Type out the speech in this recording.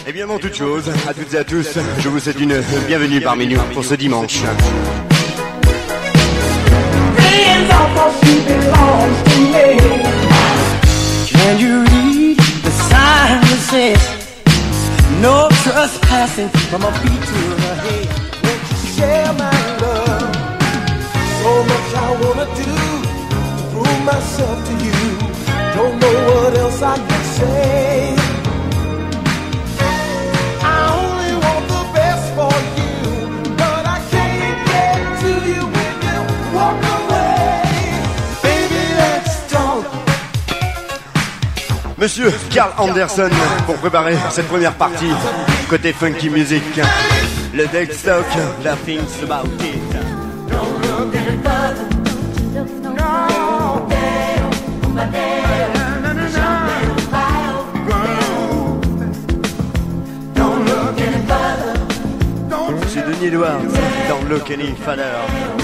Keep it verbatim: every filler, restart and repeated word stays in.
Et bien avant toute chose, à toutes et à tous, je vous souhaite une bienvenue parmi nous pour ce dimanche. Can you read the sign that says no trespassing from my feet to her head? Won't you share my love? So much I wanna do to prove myself to you. Don't know what else I can say. I only want the best for you, but I can't get to you when you walk away. Baby, let's talk. Monsieur Carl Anderson pour préparer cette première partie côté funky music. Le Deadstock, la Things About It. Monsieur Denis Edwards, Don't Look Any Further.